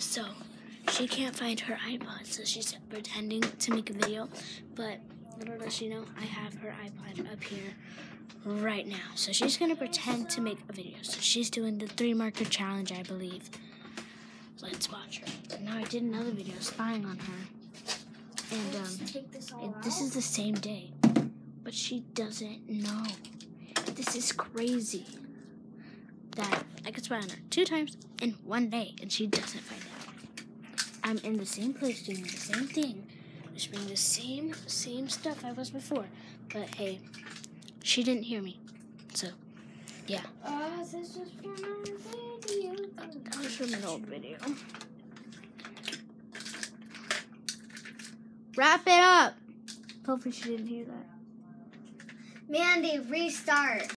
So she can't find her iPod, so she's pretending to make a video. But little does she know, I have her iPod up here right now. So she's gonna pretend to make a video. So she's doing the 3-marker challenge, I believe. Let's watch her. Now I did another video spying on her, and this is the same day, but she doesn't know. This is crazy that I could spy on her 2 times in 1 day, and she doesn't find out. I'm in the same place doing the same thing, just doing the same stuff I was before. But hey, she didn't hear me, so yeah. This is from our video. That was from an old video. Wrap it up. Hopefully she didn't hear that. Mandy, restart.